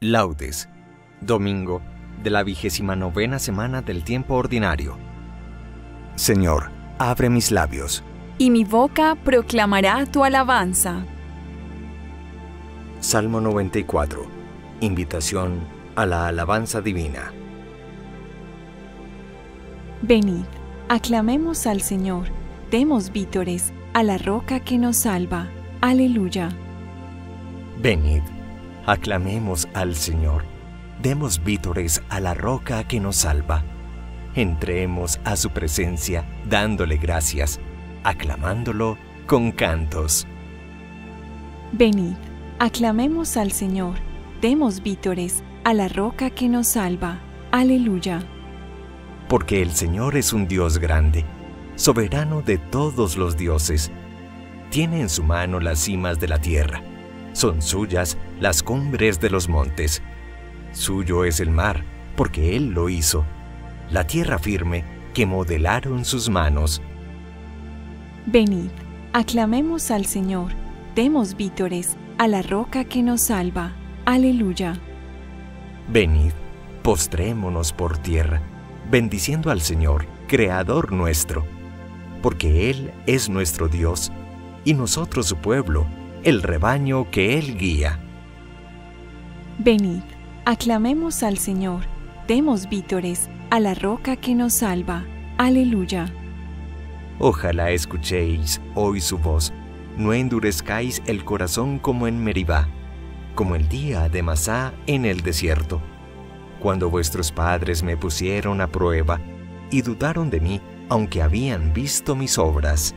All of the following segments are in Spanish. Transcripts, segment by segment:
Laudes, domingo de la 29ª semana del tiempo ordinario. Señor, abre mis labios, y mi boca proclamará tu alabanza. Salmo 94. Invitación a la alabanza divina. Venid, aclamemos al Señor, demos vítores a la roca que nos salva. Aleluya. Venid, aclamemos al Señor, demos vítores a la roca que nos salva. Entremos a su presencia dándole gracias, aclamándolo con cantos. Venid, aclamemos al Señor, demos vítores a la roca que nos salva. Aleluya. Porque el Señor es un Dios grande, soberano de todos los dioses. Tiene en su mano las cimas de la tierra. Son suyas las cumbres de los montes. Suyo es el mar, porque Él lo hizo, la tierra firme que modelaron sus manos. Venid, aclamemos al Señor, demos vítores a la roca que nos salva. Aleluya. Venid, postrémonos por tierra, bendiciendo al Señor, Creador nuestro, porque Él es nuestro Dios, y nosotros su pueblo, el rebaño que Él guía. Venid, aclamemos al Señor, demos vítores a la roca que nos salva. Aleluya. Ojalá escuchéis hoy su voz, no endurezcáis el corazón como en Meribá, como el día de Masá en el desierto, cuando vuestros padres me pusieron a prueba y dudaron de mí, aunque habían visto mis obras.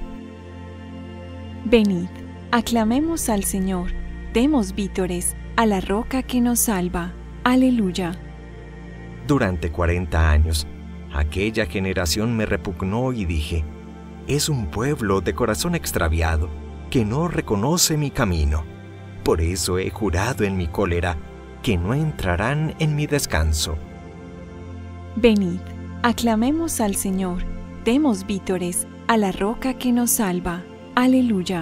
Venid, aclamemos al Señor, demos vítores a la roca que nos salva. Aleluya. Durante 40 años, aquella generación me repugnó y dije, es un pueblo de corazón extraviado, que no reconoce mi camino. Por eso he jurado en mi cólera, que no entrarán en mi descanso. Venid, aclamemos al Señor, demos vítores a la roca que nos salva. Aleluya.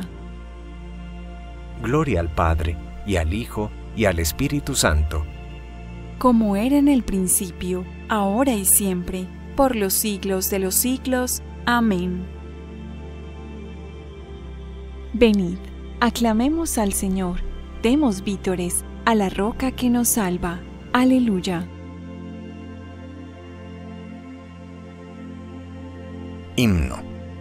Gloria al Padre, y al Hijo, y al Espíritu Santo. Como era en el principio, ahora y siempre, por los siglos de los siglos. Amén. Venid, aclamemos al Señor, demos vítores a la roca que nos salva. Aleluya. Himno.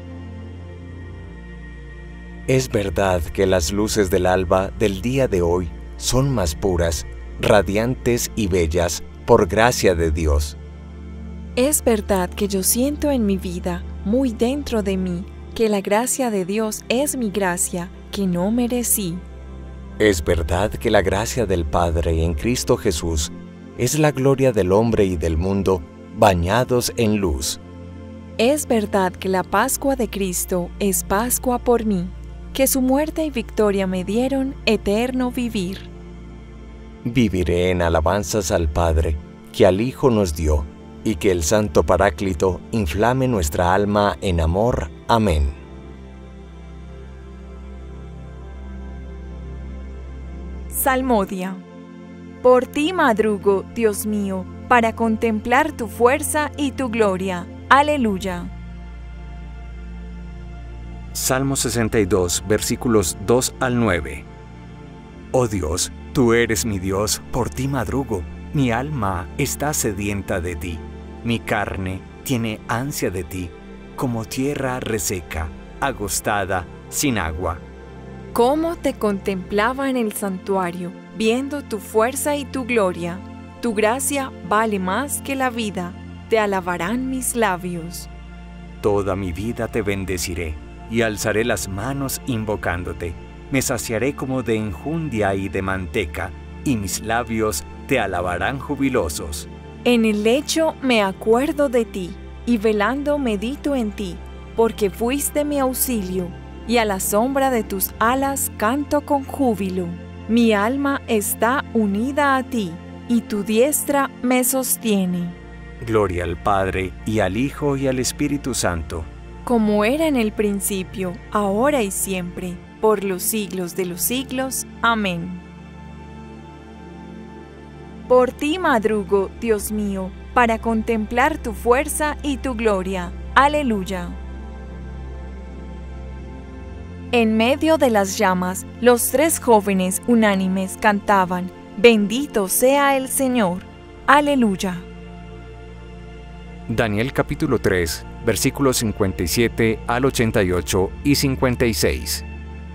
Es verdad que las luces del alba del día de hoy son más puras, radiantes y bellas por gracia de Dios. Es verdad que yo siento en mi vida, muy dentro de mí, que la gracia de Dios es mi gracia, que no merecí. Es verdad que la gracia del Padre en Cristo Jesús es la gloria del hombre y del mundo, bañados en luz. Es verdad que la Pascua de Cristo es Pascua por mí, que su muerte y victoria me dieron eterno vivir. Viviré en alabanzas al Padre, que al Hijo nos dio, y que el Santo Paráclito inflame nuestra alma en amor. Amén. Salmodia. Por ti madrugo, Dios mío, para contemplar tu fuerza y tu gloria. Aleluya. Salmo 62, versículos 2 al 9. Oh Dios, tú eres mi Dios, por ti madrugo, mi alma está sedienta de ti, mi carne tiene ansia de ti, como tierra reseca, agostada, sin agua. Cómo te contemplaba en el santuario, viendo tu fuerza y tu gloria. Tu gracia vale más que la vida, te alabarán mis labios. Toda mi vida te bendeciré, y alzaré las manos invocándote. Me saciaré como de enjundia y de manteca, y mis labios te alabarán jubilosos. En el lecho me acuerdo de ti, y velando medito en ti, porque fuiste mi auxilio, y a la sombra de tus alas canto con júbilo. Mi alma está unida a ti, y tu diestra me sostiene. Gloria al Padre, y al Hijo, y al Espíritu Santo. Como era en el principio, ahora y siempre, por los siglos de los siglos. Amén. Por ti madrugo, Dios mío, para contemplar tu fuerza y tu gloria. Aleluya. En medio de las llamas, los 3 jóvenes unánimes cantaban: Bendito sea el Señor. Aleluya. Daniel capítulo 3, versículos 57 al 88 y 56.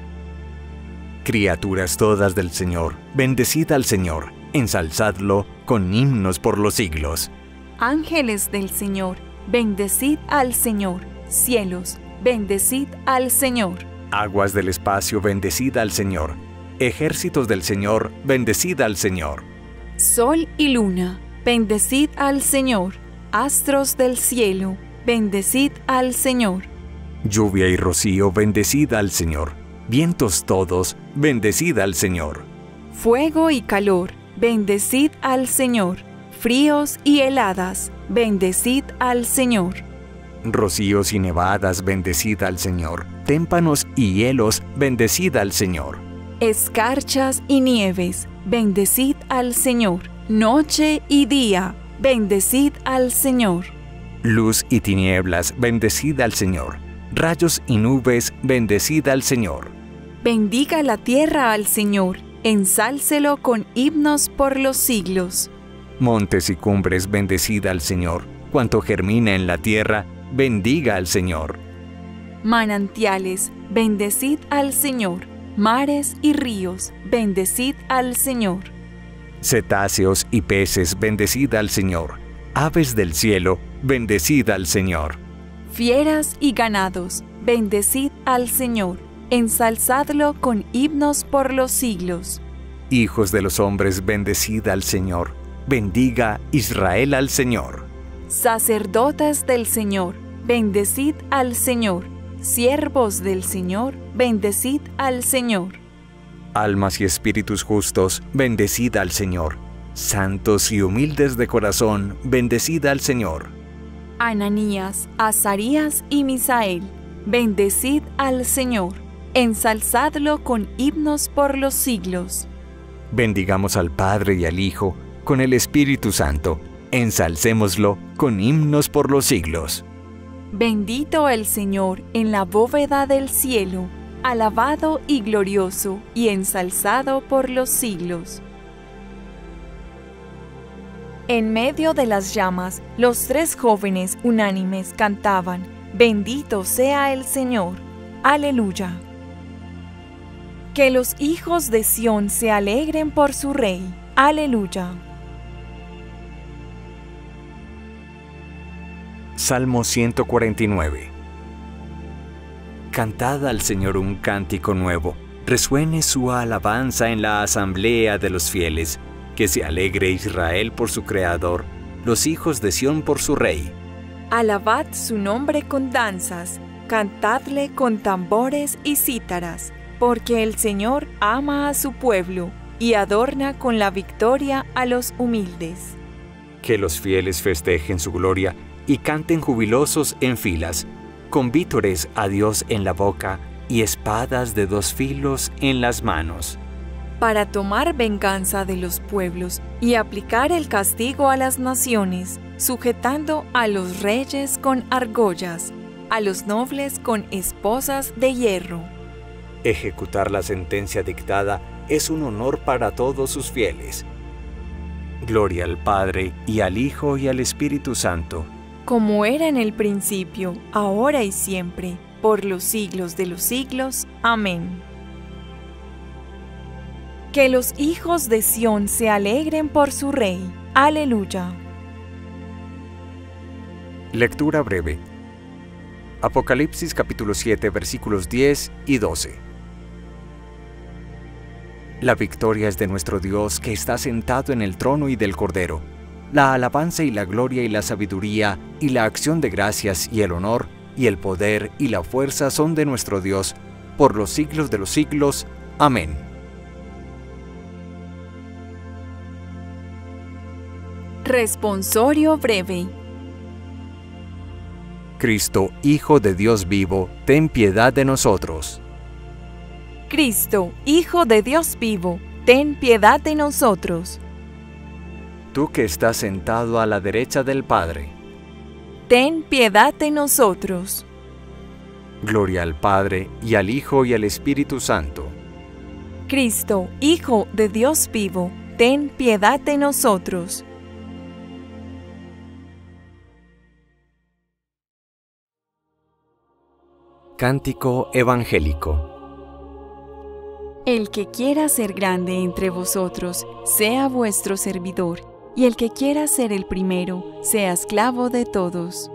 Criaturas todas del Señor, bendecid al Señor, ensalzadlo con himnos por los siglos. Ángeles del Señor, bendecid al Señor. Cielos, bendecid al Señor. Aguas del espacio, bendecid al Señor. Ejércitos del Señor, bendecid al Señor. Sol y luna, bendecid al Señor. Astros del cielo, bendecid al Señor. Lluvia y rocío, bendecid al Señor. Vientos todos, bendecid al Señor. Fuego y calor, bendecid al Señor. Fríos y heladas, bendecid al Señor. Rocíos y nevadas, bendecid al Señor. Témpanos y hielos, bendecid al Señor. Escarchas y nieves, bendecid al Señor. Noche y día, bendecid al Señor. Luz y tinieblas, bendecid al Señor. Rayos y nubes, bendecid al Señor. Bendiga la tierra al Señor, ensálcelo con himnos por los siglos. Montes y cumbres, bendecid al Señor. Cuanto germina en la tierra, bendiga al Señor. Manantiales, bendecid al Señor. Mares y ríos, bendecid al Señor. Cetáceos y peces, bendecid al Señor. Aves del cielo, bendecid al Señor. Fieras y ganados, bendecid al Señor. Ensalzadlo con himnos por los siglos. Hijos de los hombres, bendecid al Señor. Bendiga Israel al Señor. Sacerdotes del Señor, bendecid al Señor. Siervos del Señor, bendecid al Señor. Almas y espíritus justos, bendecid al Señor. Santos y humildes de corazón, bendecid al Señor. Ananías, Azarías y Misael, bendecid al Señor. Ensalzadlo con himnos por los siglos. Bendigamos al Padre y al Hijo, con el Espíritu Santo. Ensalcémoslo con himnos por los siglos. Bendito el Señor en la bóveda del cielo, alabado y glorioso y ensalzado por los siglos. En medio de las llamas, los 3 jóvenes unánimes cantaban: Bendito sea el Señor. Aleluya. Que los hijos de Sión se alegren por su Rey. Aleluya. Salmo 149. Cantad al Señor un cántico nuevo, resuene su alabanza en la asamblea de los fieles, que se alegre Israel por su Creador, los hijos de Sión por su Rey. Alabad su nombre con danzas, cantadle con tambores y cítaras, porque el Señor ama a su pueblo y adorna con la victoria a los humildes. Que los fieles festejen su gloria y canten jubilosos en filas, con vítores a Dios en la boca y espadas de 2 filos en las manos. Para tomar venganza de los pueblos y aplicar el castigo a las naciones, sujetando a los reyes con argollas, a los nobles con esposas de hierro. Ejecutar la sentencia dictada es un honor para todos sus fieles. Gloria al Padre, y al Hijo, y al Espíritu Santo. Como era en el principio, ahora y siempre, por los siglos de los siglos. Amén. Que los hijos de Sión se alegren por su Rey. Aleluya. Lectura breve. Apocalipsis capítulo 7, versículos 10 y 12. La victoria es de nuestro Dios, que está sentado en el trono y del Cordero. La alabanza y la gloria y la sabiduría y la acción de gracias y el honor y el poder y la fuerza son de nuestro Dios, por los siglos de los siglos. Amén. Responsorio breve. Cristo, Hijo de Dios vivo, ten piedad de nosotros. Cristo, Hijo de Dios vivo, ten piedad de nosotros. tú que estás sentado a la derecha del Padre. Ten piedad de nosotros. Gloria al Padre, y al Hijo, y al Espíritu Santo. Cristo, Hijo de Dios vivo, ten piedad de nosotros. Cántico evangélico. El que quiera ser grande entre vosotros, sea vuestro servidor, y el que quiera ser el primero, sea esclavo de todos.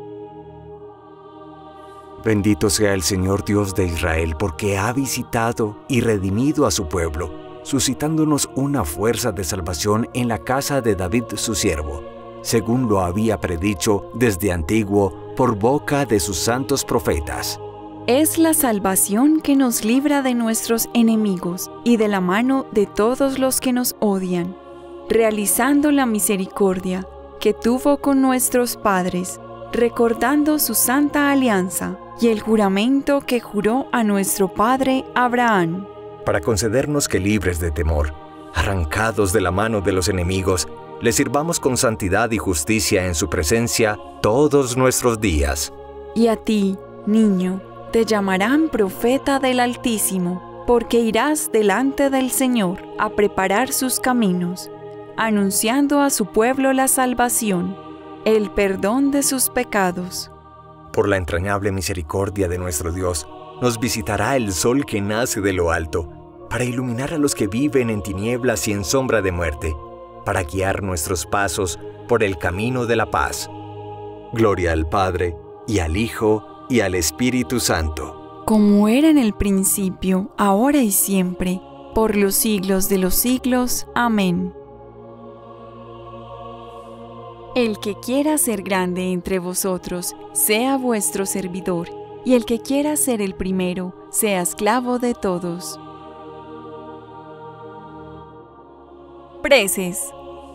Bendito sea el Señor Dios de Israel, porque ha visitado y redimido a su pueblo, suscitándonos una fuerza de salvación en la casa de David su siervo, según lo había predicho desde antiguo por boca de sus santos profetas. Es la salvación que nos libra de nuestros enemigos y de la mano de todos los que nos odian, realizando la misericordia que tuvo con nuestros padres, recordando su santa alianza y el juramento que juró a nuestro padre Abraham, para concedernos que, libres de temor, arrancados de la mano de los enemigos, le sirvamos con santidad y justicia en su presencia todos nuestros días. Y a ti, niño, te llamarán profeta del Altísimo, porque irás delante del Señor a preparar sus caminos, anunciando a su pueblo la salvación, el perdón de sus pecados. Por la entrañable misericordia de nuestro Dios, nos visitará el sol que nace de lo alto, para iluminar a los que viven en tinieblas y en sombra de muerte, para guiar nuestros pasos por el camino de la paz. Gloria al Padre, y al Hijo, y al Espíritu Santo. Como era en el principio, ahora y siempre, por los siglos de los siglos. Amén. El que quiera ser grande entre vosotros, sea vuestro servidor, y el que quiera ser el primero, sea esclavo de todos. Preces.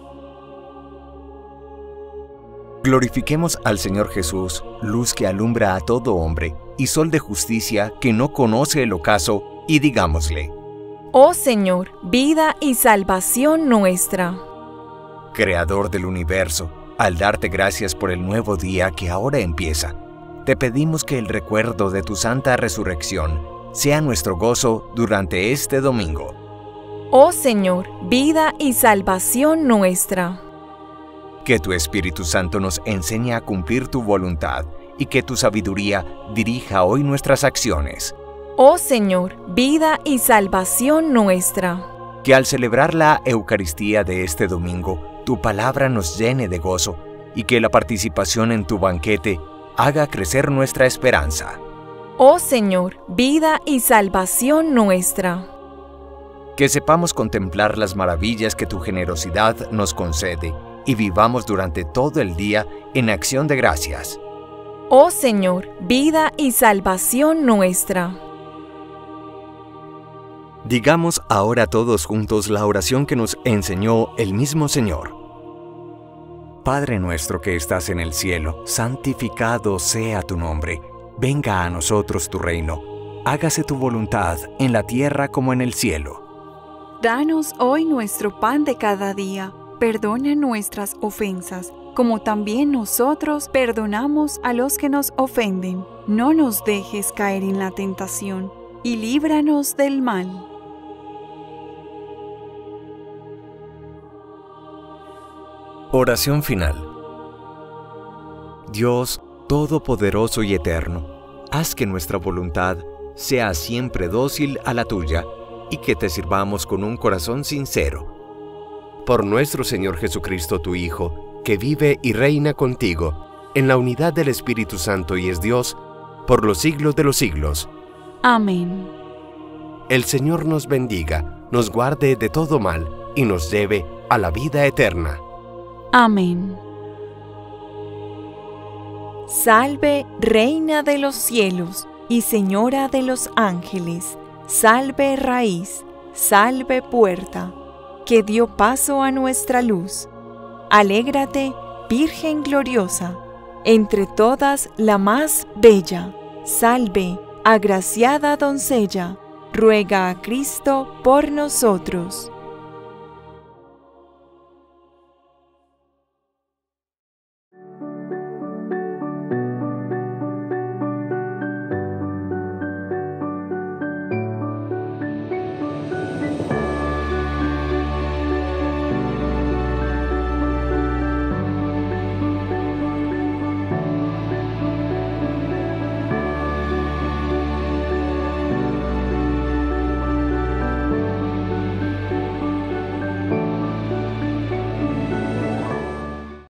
Glorifiquemos al Señor Jesús, luz que alumbra a todo hombre, y sol de justicia que no conoce el ocaso, y digámosle: Oh Señor, vida y salvación nuestra. Creador del universo, al darte gracias por el nuevo día que ahora empieza, te pedimos que el recuerdo de tu santa resurrección sea nuestro gozo durante este domingo. Oh Señor, vida y salvación nuestra. Que tu Espíritu Santo nos enseñe a cumplir tu voluntad y que tu sabiduría dirija hoy nuestras acciones. Oh Señor, vida y salvación nuestra. Que al celebrar la Eucaristía de este domingo, tu palabra nos llene de gozo y que la participación en tu banquete haga crecer nuestra esperanza. Oh Señor, vida y salvación nuestra. Que sepamos contemplar las maravillas que tu generosidad nos concede y vivamos durante todo el día en acción de gracias. Oh Señor, vida y salvación nuestra. Digamos ahora todos juntos la oración que nos enseñó el mismo Señor. Padre nuestro que estás en el cielo, santificado sea tu nombre. Venga a nosotros tu reino. Hágase tu voluntad en la tierra como en el cielo. Danos hoy nuestro pan de cada día. Perdona nuestras ofensas, como también nosotros perdonamos a los que nos ofenden. No nos dejes caer en la tentación, y líbranos del mal. Oración final. Dios Todopoderoso y Eterno, haz que nuestra voluntad sea siempre dócil a la tuya y que te sirvamos con un corazón sincero. Por nuestro Señor Jesucristo, tu Hijo, que vive y reina contigo, en la unidad del Espíritu Santo y es Dios, por los siglos de los siglos. Amén. El Señor nos bendiga, nos guarde de todo mal y nos lleve a la vida eterna. Amén. Salve, Reina de los cielos y Señora de los ángeles. Salve, raíz, salve, puerta, que dio paso a nuestra luz. Alégrate, Virgen gloriosa, entre todas la más bella. Salve, agraciada doncella, ruega a Cristo por nosotros.